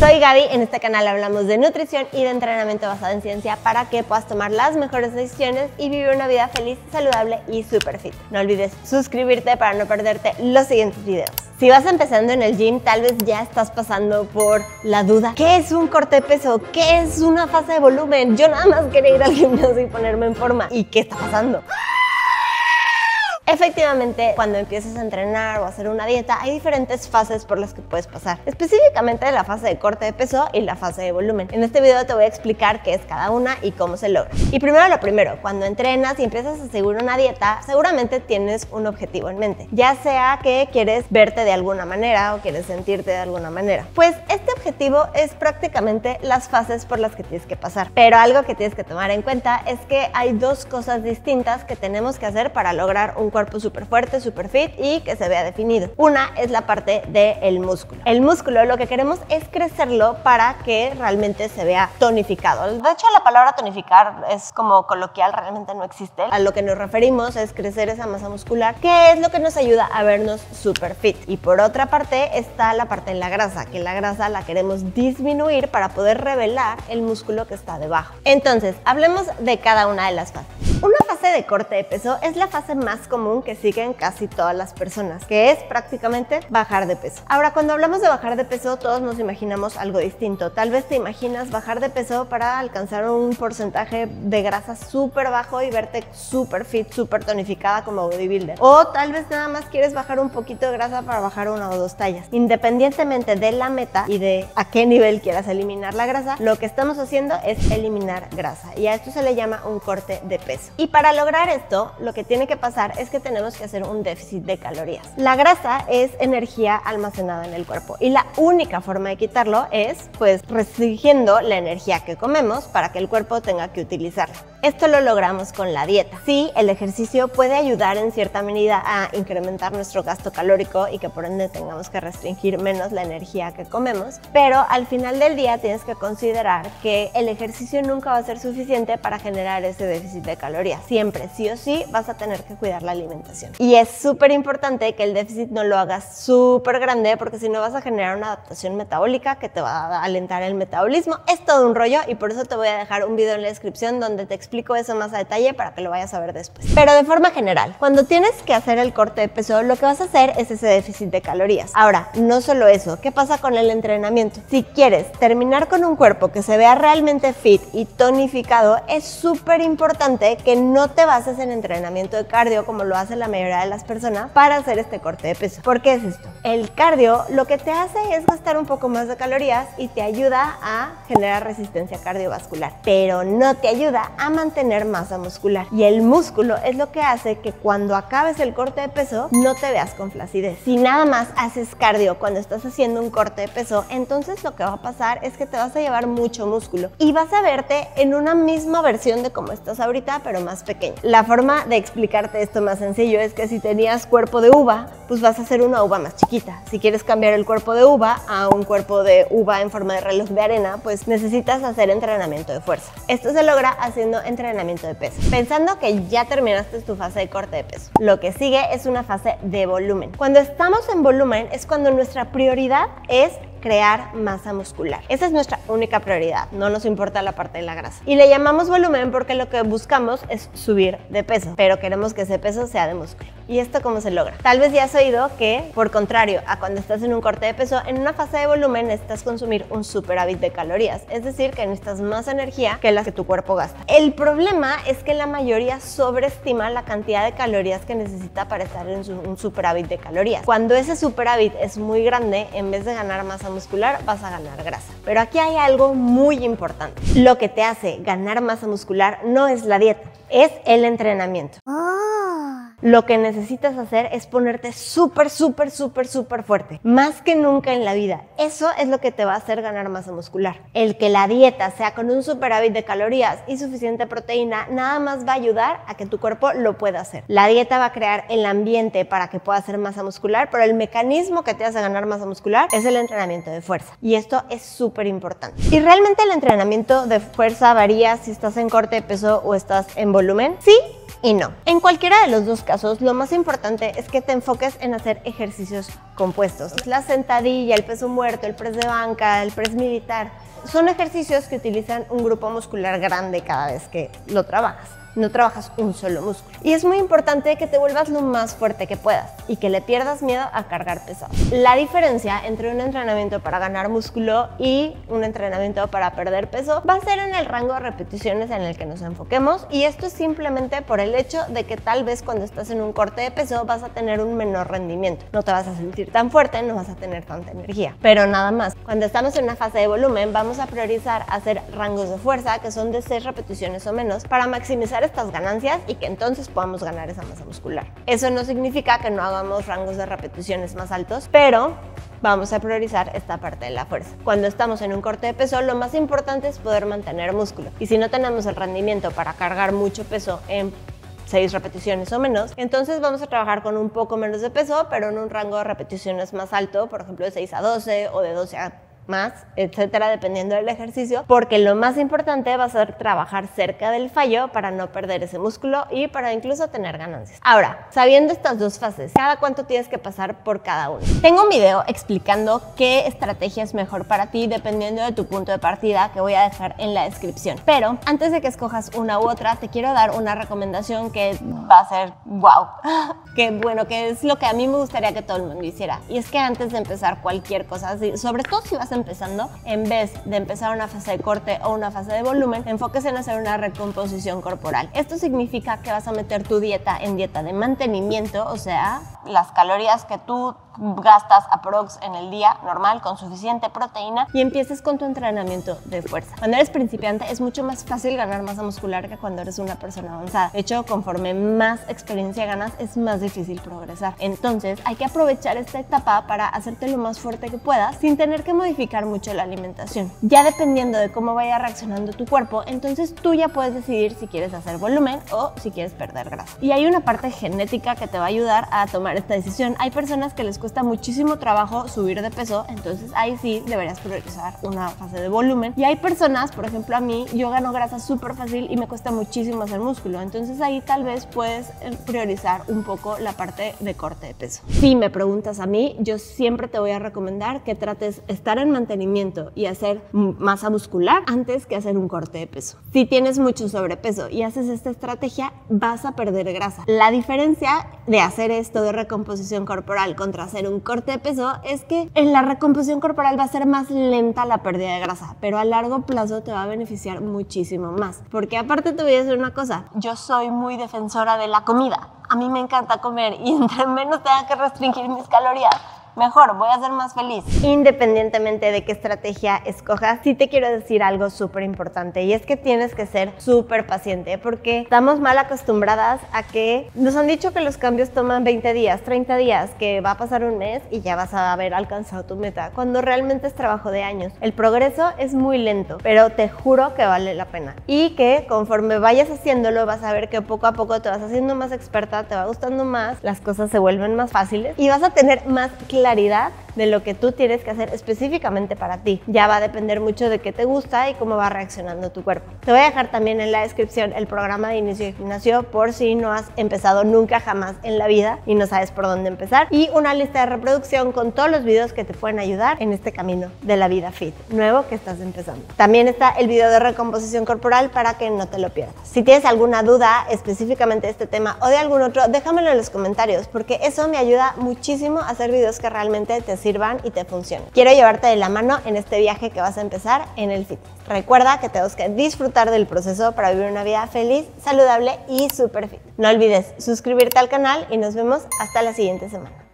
Soy Gaby, en este canal hablamos de nutrición y de entrenamiento basado en ciencia para que puedas tomar las mejores decisiones y vivir una vida feliz, saludable y super fit. No olvides suscribirte para no perderte los siguientes videos. Si vas empezando en el gym, tal vez ya estás pasando por la duda. ¿Qué es un corte de peso? ¿Qué es una fase de volumen? Yo nada más quería ir al gimnasio y ponerme en forma. ¿Y qué está pasando? Efectivamente, cuando empiezas a entrenar o a hacer una dieta, hay diferentes fases por las que puedes pasar. Específicamente la fase de corte de peso y la fase de volumen. En este video te voy a explicar qué es cada una y cómo se logra. Y primero lo primero, cuando entrenas y empiezas a seguir una dieta, seguramente tienes un objetivo en mente. Ya sea que quieres verte de alguna manera o quieres sentirte de alguna manera. Pues este objetivo es prácticamente las fases por las que tienes que pasar. Pero algo que tienes que tomar en cuenta es que hay dos cosas distintas que tenemos que hacer para lograr un cuerpo súper fuerte, súper fit y que se vea definido. Una es la parte del músculo. El músculo lo que queremos es crecerlo para que realmente se vea tonificado. De hecho, la palabra tonificar es como coloquial, realmente no existe. A lo que nos referimos es crecer esa masa muscular, que es lo que nos ayuda a vernos súper fit. Y por otra parte está la parte en la grasa, que la grasa la queremos disminuir para poder revelar el músculo que está debajo. Entonces, hablemos de cada una de las fases. Una fase de corte de peso es la fase más común que siguen casi todas las personas, que es prácticamente bajar de peso. Ahora, cuando hablamos de bajar de peso, todos nos imaginamos algo distinto. Tal vez te imaginas bajar de peso para alcanzar un porcentaje de grasa súper bajo y verte súper fit, súper tonificada como bodybuilder. O tal vez nada más quieres bajar un poquito de grasa para bajar 1 o 2 tallas. Independientemente de la meta y de a qué nivel quieras eliminar la grasa, lo que estamos haciendo es eliminar grasa y a esto se le llama un corte de peso. Y para lograr esto, lo que tiene que pasar es que tenemos que hacer un déficit de calorías. La grasa es energía almacenada en el cuerpo y la única forma de quitarlo es pues restringiendo la energía que comemos para que el cuerpo tenga que utilizarla. Esto lo logramos con la dieta. Sí, el ejercicio puede ayudar en cierta medida a incrementar nuestro gasto calórico y que por ende tengamos que restringir menos la energía que comemos, pero al final del día tienes que considerar que el ejercicio nunca va a ser suficiente para generar ese déficit de calorías. Siempre, sí o sí, vas a tener que cuidar la alimentación. Y es súper importante que el déficit no lo hagas súper grande porque si no vas a generar una adaptación metabólica que te va a alentar el metabolismo. Es todo un rollo y por eso te voy a dejar un video en la descripción donde te explico eso más a detalle para que lo vayas a ver después. Pero de forma general, cuando tienes que hacer el corte de peso, lo que vas a hacer es ese déficit de calorías. Ahora, no solo eso, ¿qué pasa con el entrenamiento? Si quieres terminar con un cuerpo que se vea realmente fit y tonificado, es súper importante que no te bases en entrenamiento de cardio como lo hace la mayoría de las personas para hacer este corte de peso. ¿Por qué es esto? El cardio lo que te hace es gastar un poco más de calorías y te ayuda a generar resistencia cardiovascular, pero no te ayuda a mantener masa muscular. Y el músculo es lo que hace que cuando acabes el corte de peso no te veas con flacidez. Si nada más haces cardio cuando estás haciendo un corte de peso, entonces lo que va a pasar es que te vas a llevar mucho músculo y vas a verte en una misma versión de como estás ahorita, pero más pequeña. La forma de explicarte esto más sencillo es que si tenías cuerpo de uva, pues vas a hacer una uva más chiquita. Si quieres cambiar el cuerpo de uva a un cuerpo de uva en forma de reloj de arena, pues necesitas hacer entrenamiento de fuerza. Esto se logra haciendo entrenamiento de peso. Pensando que ya terminaste tu fase de corte de peso, lo que sigue es una fase de volumen. Cuando estamos en volumen es cuando nuestra prioridad es crear masa muscular. Esa es nuestra única prioridad, no nos importa la parte de la grasa. Y le llamamos volumen porque lo que buscamos es subir de peso, pero queremos que ese peso sea de músculo. ¿Y esto cómo se logra? Tal vez ya has oído que, por contrario a cuando estás en un corte de peso, en una fase de volumen necesitas consumir un superávit de calorías, es decir, que necesitas más energía que las que tu cuerpo gasta. El problema es que la mayoría sobreestima la cantidad de calorías que necesita para estar en un superávit de calorías. Cuando ese superávit es muy grande, en vez de ganar masa muscular, vas a ganar grasa. Pero aquí hay algo muy importante. Lo que te hace ganar masa muscular no es la dieta, es el entrenamiento. Lo que necesitas hacer es ponerte súper fuerte, más que nunca en la vida. Eso es lo que te va a hacer ganar masa muscular. El que la dieta sea con un superávit de calorías y suficiente proteína nada más va a ayudar a que tu cuerpo lo pueda hacer. La dieta va a crear el ambiente para que pueda hacer masa muscular, pero el mecanismo que te hace ganar masa muscular es el entrenamiento de fuerza. Y esto es súper importante. ¿Y realmente el entrenamiento de fuerza varía si estás en corte de peso o estás en volumen? Sí y no. En cualquiera de los dos casos, lo más importante es que te enfoques en hacer ejercicios compuestos. La sentadilla, el peso muerto, el press de banca, el press militar, son ejercicios que utilizan un grupo muscular grande cada vez que lo trabajas. No trabajas un solo músculo. Y es muy importante que te vuelvas lo más fuerte que puedas y que le pierdas miedo a cargar pesado. La diferencia entre un entrenamiento para ganar músculo y un entrenamiento para perder peso va a ser en el rango de repeticiones en el que nos enfoquemos, y esto es simplemente por el hecho de que tal vez cuando estás en un corte de peso vas a tener un menor rendimiento. No te vas a sentir tan fuerte, no vas a tener tanta energía, pero nada más. Cuando estamos en una fase de volumen, vamos a priorizar hacer rangos de fuerza que son de 6 repeticiones o menos para maximizar estas ganancias y que entonces podamos ganar esa masa muscular. Eso no significa que no hagamos rangos de repeticiones más altos, pero vamos a priorizar esta parte de la fuerza. Cuando estamos en un corte de peso, lo más importante es poder mantener músculo, y si no tenemos el rendimiento para cargar mucho peso en 6 repeticiones o menos, entonces vamos a trabajar con un poco menos de peso, pero en un rango de repeticiones más alto, por ejemplo de 6 a 12 o de 12 a más, etcétera, dependiendo del ejercicio, porque lo más importante va a ser trabajar cerca del fallo para no perder ese músculo y para incluso tener ganancias. Ahora, sabiendo estas dos fases, ¿cada cuánto tienes que pasar por cada una? Tengo un video explicando qué estrategia es mejor para ti dependiendo de tu punto de partida, que voy a dejar en la descripción. Pero antes de que escojas una u otra, te quiero dar una recomendación que va a ser wow, que es lo que a mí me gustaría que todo el mundo hiciera, y es que antes de empezar cualquier cosa, sobre todo si vas empezando, en vez de empezar una fase de corte o una fase de volumen, enfoques en hacer una recomposición corporal. Esto significa que vas a meter tu dieta en dieta de mantenimiento, o sea, las calorías que tú gastas aprox en el día normal con suficiente proteína, y empieces con tu entrenamiento de fuerza. Cuando eres principiante es mucho más fácil ganar masa muscular que cuando eres una persona avanzada. De hecho, conforme más experiencia ganas, es más difícil progresar. Entonces, hay que aprovechar esta etapa para hacerte lo más fuerte que puedas sin tener que modificar mucho la alimentación. Ya dependiendo de cómo vaya reaccionando tu cuerpo, entonces tú ya puedes decidir si quieres hacer volumen o si quieres perder grasa. Y hay una parte genética que te va a ayudar a tomar esta decisión. Hay personas que les cuesta muchísimo trabajo subir de peso, entonces ahí sí deberías priorizar una fase de volumen. Y hay personas, por ejemplo a mí, yo gano grasa súper fácil y me cuesta muchísimo hacer músculo, entonces ahí tal vez puedes priorizar un poco la parte de corte de peso. Si me preguntas a mí, yo siempre te voy a recomendar que trates estar en mantenimiento y hacer masa muscular antes que hacer un corte de peso. Si tienes mucho sobrepeso y haces esta estrategia, vas a perder grasa. La diferencia de hacer esto de recomposición corporal contra hacer un corte de peso es que en la recomposición corporal va a ser más lenta la pérdida de grasa, pero a largo plazo te va a beneficiar muchísimo más. Porque aparte te voy a decir una cosa, yo soy muy defensora de la comida. A mí me encanta comer, y entre menos tenga que restringir mis calorías, mejor, voy a ser más feliz. Independientemente de qué estrategia escojas, sí te quiero decir algo súper importante, y es que tienes que ser súper paciente, porque estamos mal acostumbradas a que nos han dicho que los cambios toman 20 días, 30 días, que va a pasar un mes y ya vas a haber alcanzado tu meta, cuando realmente es trabajo de años. El progreso es muy lento, pero te juro que vale la pena, y que conforme vayas haciéndolo vas a ver que poco a poco te vas haciendo más experta, te va gustando más, las cosas se vuelven más fáciles y vas a tener más claridad de lo que tú tienes que hacer específicamente para ti. Ya va a depender mucho de qué te gusta y cómo va reaccionando tu cuerpo. Te voy a dejar también en la descripción el programa de inicio de gimnasio por si no has empezado nunca jamás en la vida y no sabes por dónde empezar, y una lista de reproducción con todos los videos que te pueden ayudar en este camino de la vida fit nuevo que estás empezando. También está el video de recomposición corporal para que no te lo pierdas. Si tienes alguna duda específicamente de este tema o de algún otro, déjamelo en los comentarios, porque eso me ayuda muchísimo a hacer videos que realmente te sirvan y te funcionen. Quiero llevarte de la mano en este viaje que vas a empezar en el fitness. Recuerda que tenemos que disfrutar del proceso para vivir una vida feliz, saludable y súper fit. No olvides suscribirte al canal y nos vemos hasta la siguiente semana.